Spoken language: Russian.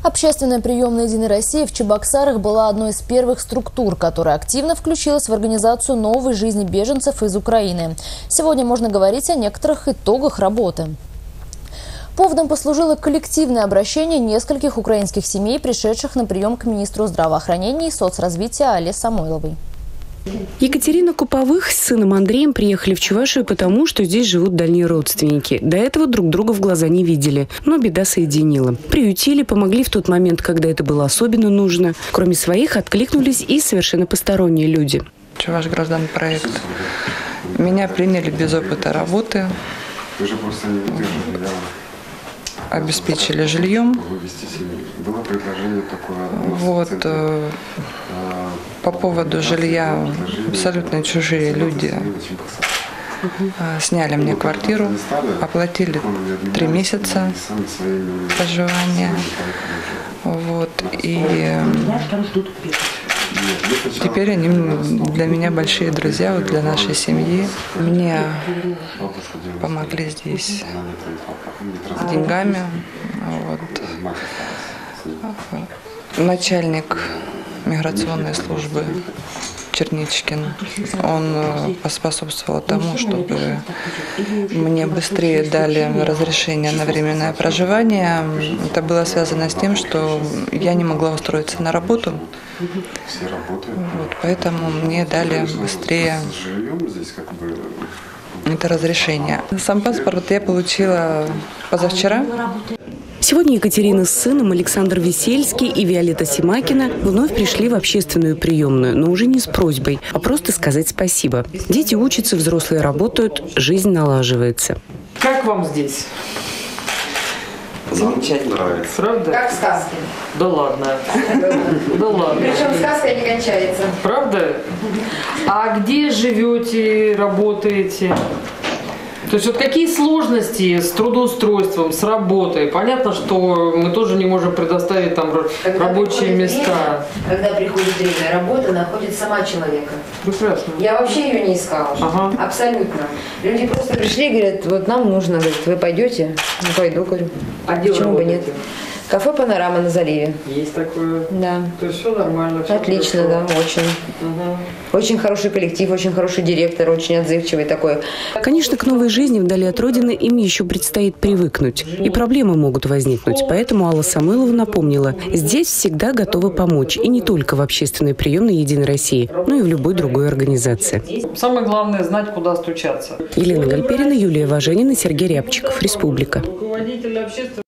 Общественная приемная «Единой России» в Чебоксарах была одной из первых структур, которая активно включилась в организацию новой жизни беженцев из Украины. Сегодня можно говорить о некоторых итогах работы. Поводом послужило коллективное обращение нескольких украинских семей, пришедших на прием к министру здравоохранения и соцразвития Алле Самойловой. Екатерина Куповых с сыном Андреем приехали в Чувашию потому, что здесь живут дальние родственники. До этого друг друга в глаза не видели, но беда соединила. Приютили, помогли в тот момент, когда это было особенно нужно. Кроме своих, откликнулись и совершенно посторонние люди. Чуваш граждан проект. Меня приняли без опыта работы. Обеспечили жильем. По поводу жилья абсолютно чужие люди сняли мне квартиру, оплатили 3 месяца проживания. И теперь они для меня большие друзья, для нашей семьи. Мне помогли здесь деньгами. Начальник миграционной службы Черничкин, он поспособствовал тому, чтобы мне быстрее дали разрешение на временное проживание. Это было связано с тем, что я не могла устроиться на работу, поэтому мне дали быстрее это разрешение. Сам паспорт я получила позавчера. Сегодня Екатерина с сыном, Александр Весельский и Виолетта Симакина вновь пришли в общественную приемную, но уже не с просьбой, а просто сказать спасибо. Дети учатся, взрослые работают, жизнь налаживается. Как вам здесь? Замечательно. Правда? Как в сказке. Да ладно. Да ладно. Причем сказка не кончается. Правда? А где живете, работаете? То есть какие сложности с трудоустройством, с работой? Понятно, что мы тоже не можем предоставить там рабочие места. Когда приходит время, работа находит сама человека. Прекрасно. Я вообще ее не искала. Ага. Абсолютно. Люди просто пришли и говорят, вот нам нужно, говорят, вы пойдете? Ну пойду, говорю. А где почему бы нет? работаете? Кафе «Панорама» на заливе. Есть такое? Да. То есть все нормально? Все отлично, хорошо. да, очень. Угу. Очень хороший коллектив, очень хороший директор, очень отзывчивый такой. Конечно, к новой жизни вдали от родины им еще предстоит привыкнуть. И проблемы могут возникнуть. Поэтому Алла Самойлова напомнила, здесь всегда готовы помочь. И не только в общественной приемной «Единой России», но и в любой другой организации. Самое главное – знать, куда стучаться. Елена Гальперина, Юлия Важенина, Сергей Рябчиков. Республика.